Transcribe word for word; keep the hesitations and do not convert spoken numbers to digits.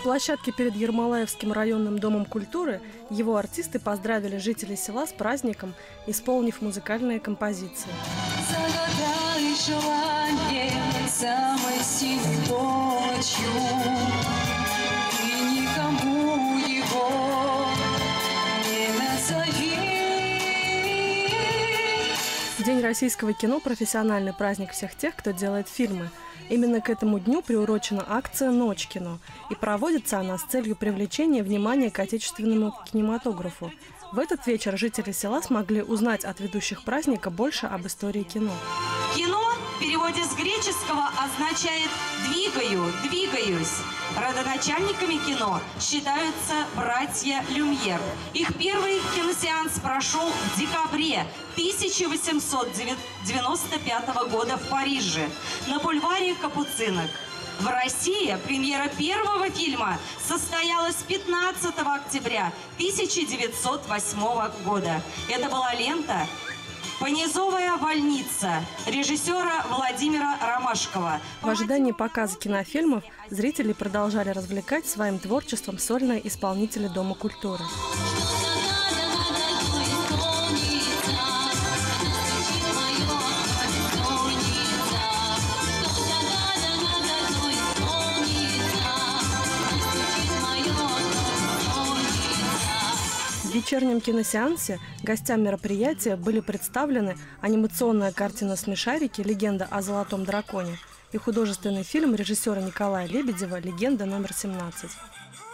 площадке перед Ермолаевским районным домом культуры его артисты поздравили жителей села с праздником, исполнив музыкальные композиции. Загадай желание замести ночью, и никому его не назови. День российского кино – профессиональный праздник всех тех, кто делает фильмы. Именно к этому дню приурочена акция «Ночь кино», и проводится она с целью привлечения внимания к отечественному кинематографу. В этот вечер жители села смогли узнать от ведущих праздника больше об истории кино. Кино в переводе с греческого означает «двигаю», «двигаюсь». Родоначальниками кино считаются братья Люмьер. Их первый киносеанс прошел в декабре тысяча восемьсот девяносто пятого года в Париже на бульваре Капуцинок. В России премьера первого фильма состоялась пятнадцатого октября тысяча девятьсот восьмого года. Это была лента «Понизовая больница» режиссера Владимира Ромашкова. В ожидании показа кинофильмов зрители продолжали развлекать своим творчеством сольные исполнители Дома культуры. В вечернем киносеансе гостям мероприятия были представлены анимационная картина «Смешарики. Легенда о золотом драконе» и художественный фильм режиссера Николая Лебедева «Легенда номер семнадцать».